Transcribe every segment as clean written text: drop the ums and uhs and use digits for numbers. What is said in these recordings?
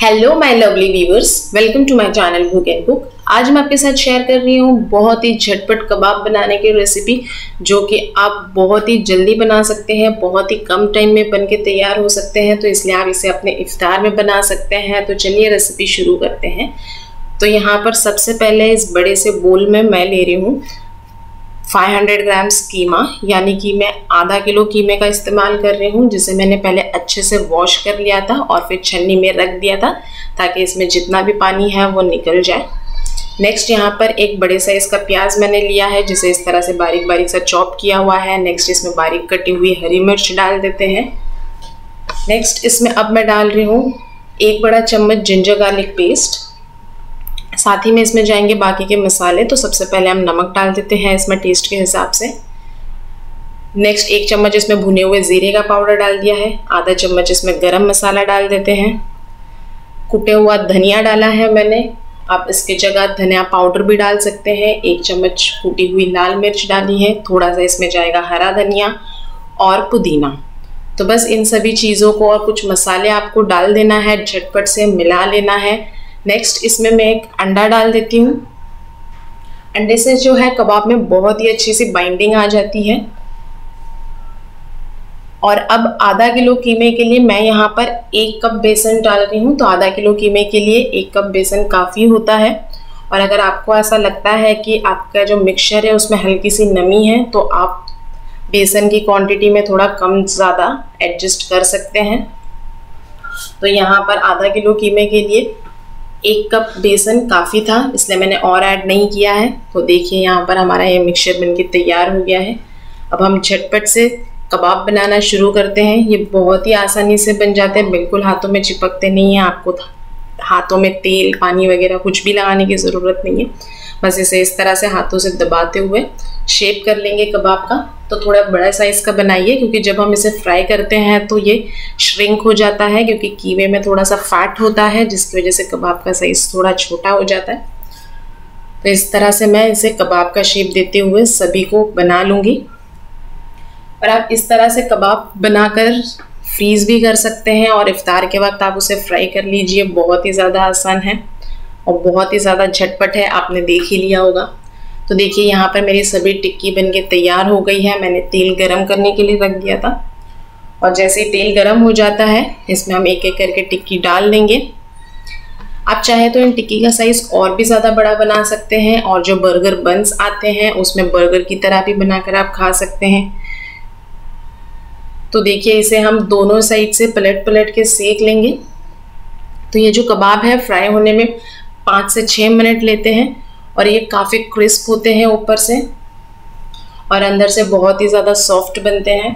Hello my lovely viewers, welcome to my channel cook and cook. आज मैं आपके साथ शेयर कर रही हूँ बहुत ही झटपट कबाब बनाने की रेसिपी, जो कि आप बहुत ही जल्दी बना सकते हैं, बहुत ही कम टाइम में बन के तैयार हो सकते हैं। तो इसलिए आप इसे अपने इफ्तार में बना सकते हैं। तो चलिए रेसिपी शुरू करते हैं। तो यहाँ पर सबसे पहले इस बड़े से बोल में मैं ले रही हूँ 500 ग्राम्स कीमा, यानी कि मैं आधा किलो कीमे का इस्तेमाल कर रही हूँ, जिसे मैंने पहले अच्छे से वॉश कर लिया था और फिर छन्नी में रख दिया था ताकि इसमें जितना भी पानी है वो निकल जाए। नेक्स्ट यहाँ पर एक बड़े साइज़ का प्याज मैंने लिया है, जिसे इस तरह से बारीक बारीक सा चॉप किया हुआ है। नेक्स्ट इसमें बारीक कटी हुई हरी मिर्च डाल देते हैं। नेक्स्ट इसमें अब मैं डाल रही हूँ 1 बड़ा चम्मच जिंजर गार्लिक पेस्ट। साथ ही में इसमें जाएंगे बाकी के मसाले। तो सबसे पहले हम नमक डाल देते हैं इसमें टेस्ट के हिसाब से। नेक्स्ट 1 चम्मच इसमें भुने हुए जीरे का पाउडर डाल दिया है। आधा चम्मच इसमें गरम मसाला डाल देते हैं। कुटे हुआ धनिया डाला है मैंने, आप इसके जगह धनिया पाउडर भी डाल सकते हैं। 1 चम्मच कुटी हुई लाल मिर्च डाली है। थोड़ा सा इसमें जाएगा हरा धनिया और पुदीना। तो बस इन सभी चीज़ों को और कुछ मसाले आपको डाल देना है, झटपट से मिला लेना है। नेक्स्ट इसमें मैं एक अंडा डाल देती हूँ। अंडे से जो है कबाब में बहुत ही अच्छी सी बाइंडिंग आ जाती है। और अब आधा किलो कीमे के लिए मैं यहाँ पर 1 कप बेसन डाल रही हूँ। तो आधा किलो कीमे के लिए 1 कप बेसन काफ़ी होता है। और अगर आपको ऐसा लगता है कि आपका जो मिक्सचर है उसमें हल्की सी नमी है, तो आप बेसन की क्वांटिटी में थोड़ा कम ज़्यादा एडजस्ट कर सकते हैं। तो यहाँ पर आधा किलो कीमे के लिए 1 कप बेसन काफ़ी था, इसलिए मैंने और ऐड नहीं किया है। तो देखिए यहाँ पर हमारा ये मिक्सचर बनके तैयार हो गया है। अब हम झटपट से कबाब बनाना शुरू करते हैं। ये बहुत ही आसानी से बन जाते हैं, बिल्कुल हाथों में चिपकते नहीं हैं। आपको हाथों में तेल पानी वगैरह कुछ भी लगाने की ज़रूरत नहीं है। बस इसे इस तरह से हाथों से दबाते हुए शेप कर लेंगे कबाब का। तो थोड़ा बड़ा साइज़ का बनाइए, क्योंकि जब हम इसे फ्राई करते हैं तो ये श्रिंक हो जाता है, क्योंकि कीमे में थोड़ा सा फैट होता है, जिसकी वजह से कबाब का साइज़ थोड़ा छोटा हो जाता है। तो इस तरह से मैं इसे कबाब का शेप देते हुए सभी को बना लूँगी। और आप इस तरह से कबाब बनाकर फ्रीज़ भी कर सकते हैं और इफ्तार के वक्त आप उसे फ्राई कर लीजिए। बहुत ही ज़्यादा आसान है और बहुत ही ज़्यादा झटपट है, आपने देख ही लिया होगा। तो देखिए यहाँ पर मेरी सभी टिक्की बनके तैयार हो गई है। मैंने तेल गरम करने के लिए रख दिया था, और जैसे ही तेल गरम हो जाता है इसमें हम एक एक करके टिक्की डाल देंगे। आप चाहे तो इन टिक्की का साइज़ और भी ज़्यादा बड़ा बना सकते हैं, और जो बर्गर बन्स आते हैं उसमें बर्गर की तरह भी बनाकर आप खा सकते हैं। तो देखिए इसे हम दोनों साइड से पलट पलट के सेक लेंगे। तो ये जो कबाब है फ्राई होने में 5 से 6 मिनट लेते हैं, और ये काफ़ी क्रिस्प होते हैं ऊपर से और अंदर से बहुत ही ज़्यादा सॉफ्ट बनते हैं।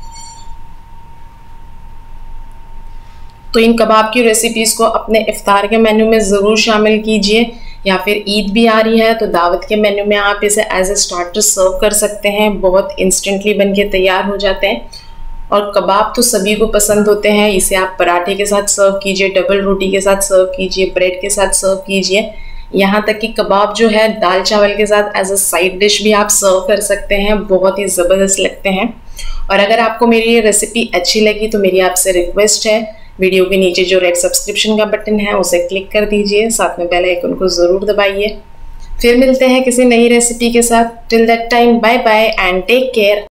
तो इन कबाब की रेसिपीज़ को अपने इफ्तार के मेन्यू में ज़रूर शामिल कीजिए, या फिर ईद भी आ रही है तो दावत के मेन्यू में आप इसे एज ए स्टार्टर सर्व कर सकते हैं। बहुत इंस्टेंटली बन के तैयार हो जाते हैं, और कबाब तो सभी को पसंद होते हैं। इसे आप पराठे के साथ सर्व कीजिए, डबल रोटी के साथ सर्व कीजिए, ब्रेड के साथ सर्व कीजिए। यहाँ तक कि कबाब जो है दाल चावल के साथ एज अ साइड डिश भी आप सर्व कर सकते हैं। बहुत ही ज़बरदस्त लगते हैं। और अगर आपको मेरी ये रेसिपी अच्छी लगी तो मेरी आपसे रिक्वेस्ट है, वीडियो के नीचे जो रेड सब्सक्रिप्शन का बटन है उसे क्लिक कर दीजिए, साथ में बेल आइकन को ज़रूर दबाइए। फिर मिलते हैं किसी नई रेसिपी के साथ। Till that time, bye bye and take care.